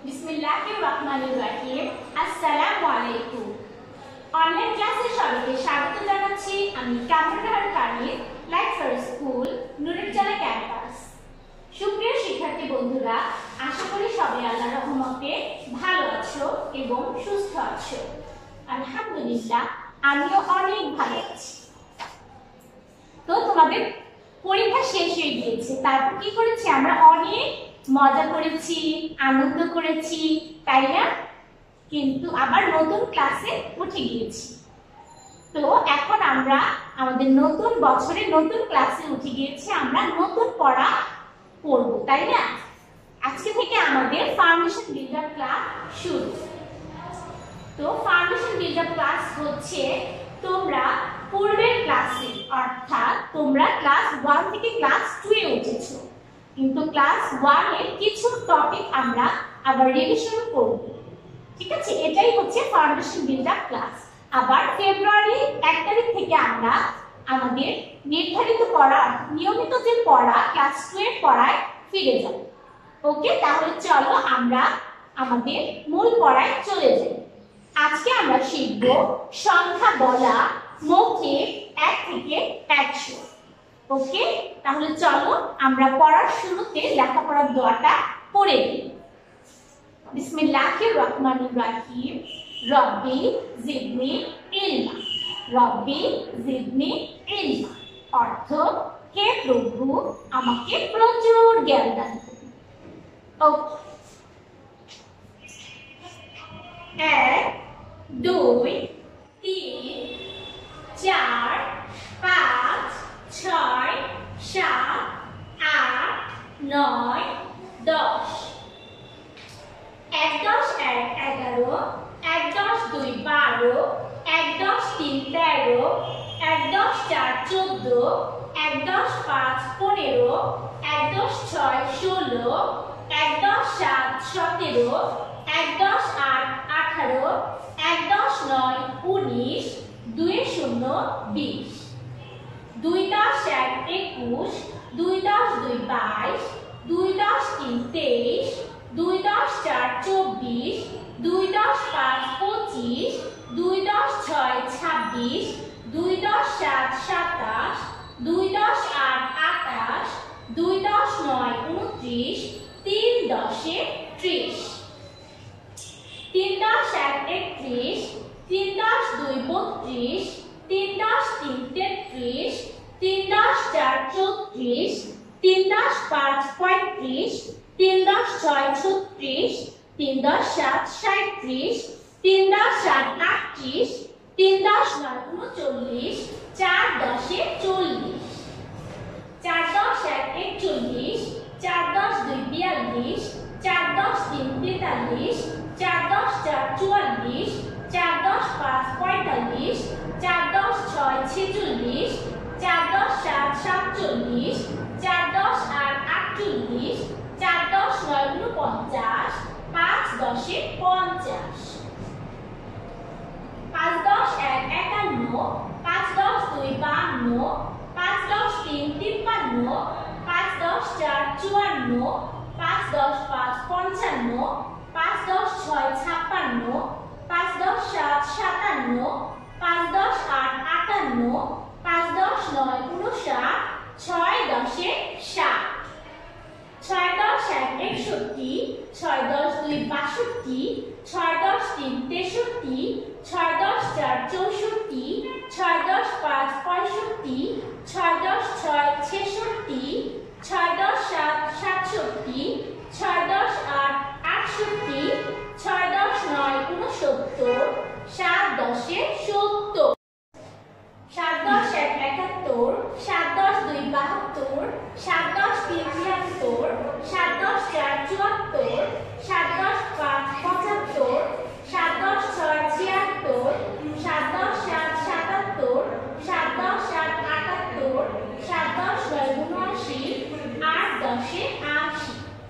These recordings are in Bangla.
বিসমিল্লাহিররহমানিররহিম। আসসালামু আলাইকুম। অনলাইন ক্লাসে সবাইকে স্বাগত জানাচ্ছি। আমি Kamrunnahar Kaniz, Life for School, Nurujjana campus. সুপ্রিয় শিক্ষার্থী বন্ধুরা, আশা করি সবাই আল্লাহর রহমতে ভালো আছো এবং সুস্থ আছো। আলহামদুলিল্লাহ, আমিও অনেক ভালো আছি। তো তোমাদের পরীক্ষা শেষ হয়ে গিয়েছে, তারপর কি করেছি? আমরা অনেক মজা করেছি, আনন্দ করেছি, তাই না? কিন্তু আবার নতুন ক্লাসে উঠে গিয়েছি। তো এখন আমরা আমাদের নতুন বছরে নতুন ক্লাসে উঠে গিয়েছি, আমরা নতুন পড়া পড়ব, তাই না? আজকে থেকে আমাদের ফাউন্ডেশন বিল্ডার ক্লাস শুরু। তো ফাউন্ডেশন বিল্ডার ক্লাস হচ্ছে তোমরা পূর্বের ক্লাসে, অর্থাৎ তোমরা ক্লাস 1 থেকে ক্লাস 2 এ উঠেছো, কিন্তু ক্লাস 1 এর কিছু টপিক আমরা আবার রিভিশন করব। ঠিক আছে, এটাই হচ্ছে ফাউন্ডেশন বিল্ডার ক্লাস। আবার ফেব্রুয়ারি 1 তারিখ থেকে আমরা আমাদের নির্ধারিত পড়া, নিয়মিত যে পড়া ক্লাস 2 এর পড়ায় ফিরে যাব। ওকে, তাহলে চলো আমরা আমাদের মূল পড়ায় চলে যাই। আজকে আমরা শিখব সংখ্যা বলা মৌখিক 1 থেকে 100। ওকে, তাহলে চলো আমরা পড়ার শুরুতে লেখাপড়ার দোয়াটা পড়ে নিই। বিসমিল্লাহিররহমানিররহিম। রব্বি জিদনি ইলমা। রব্বি জিদনি ইলমা অর্থ, হে প্রভু আমাকে প্রচুর জ্ঞান দান করুন। ওকে, 1 2 3 4 5 6 7 8 9 10। 1 10 1 11, 1 10 2 12, 1 10 3 13, 1 10 4 14, 1 10 5 15, 1 10 6 16, 1 10 7 17, 1 10 8 18, 1 10 9 19, 2 0 20, 2 10 1 21, 2 10 2 22, 2 10 3 23, 2 10 4 24, 2 10 5 25, 2 10 6 26, 2 10 7 27, 2 10 8 28, 2 10 9 29, 3 10 30, 3 10 1 31, 3 10 2 32, 3 10 3 33, 3 10 4 34, 3 10 5 35, 3 10 6 36, 3 10 7 37, 3 10 7 38, 3 10 9 39, 4 10 40, 4 10 1 41, 4 10 2 42, 4 10 3 43, 4 10 4 44, 4 10 5 45, 4 10 6 46, 4 10 7 47, 4 10 8 48, 4 10 9 49, 5 10 50, 5 10 1 51, 5 10 2 52, 5 10 3 53, 5 10 4 54, 5 10 5 55, 5 10 6 56, 5 10 7 57, 5 10 8 58, 5 10 9 59, 6 10 60, 6 10 1 61, 6 10 2 62, 6 10 3 63, 6 10 4 64, 6 10 5 65, 6 10 6 66, 6 10 7 67, 6 10 8 68, 6 10 9 69, 7 10 70, 7 10 1 71, 7 10 2 72, 7 10 3 73, 7 10 4 74, 7 10 5 75, 7 10 6 76, 7 10 7 77, 7 10 7 78, 7 10 9 79, 8 10 80,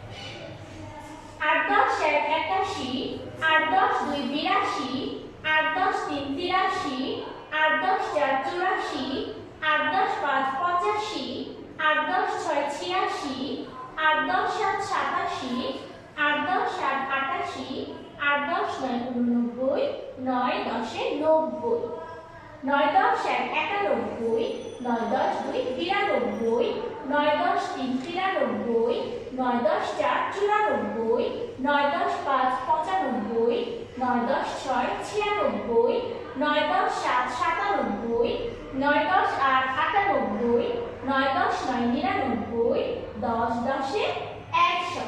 8 10 1 81, 8 10 2 82, 8 10 3 83, 8 10 4 84, 8 10 5 85, 8 10 6 86, 8 10 7 87, 8 10 7 88, ৮৮, ৮ 10 9 ঊননব্বই, ৯ 10 90, ৯ 10 ১ 91, ৯ 10 2 92, ৯ 10 3 93, ৯ 10 4 94, ৯ 10 5 95, ৯ 10 6 96, ৯ 10 7 97, ৯ 10 8 98, ৯ 10 9 99, 10 10 100।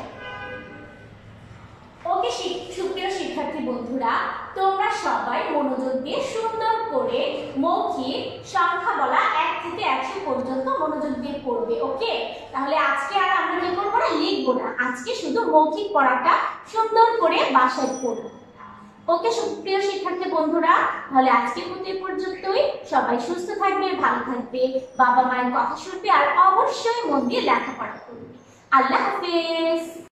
ওকে সুপ্রিয় শিক্ষার্থী বন্ধুরা, তোমরা সবাই মনোযোগ দিয়ে সুন্দর করে মৌখিক সংখ্যা বলা 1 থেকে 100 পর্যন্ত মনোযোগ দিয়ে পড়বে। ওকে, তাহলে আজকে আর আমরা কি করব না, লিখব না, আজকে শুধু মৌখিক পড়াটা সুন্দর করে বাসায় পড়ব। ওকে সুপ্রিয় শিক্ষার্থী বন্ধুরা, তাহলে আজকের মতো এই পর্যন্তই। সবাই সুস্থ থাকবে, ভালো থাকবে, বাবা মায়ের কথা শুনবে আর অবশ্যই মন দিয়ে লেখাপড়া করবে। আল্লাহ হাফেজ।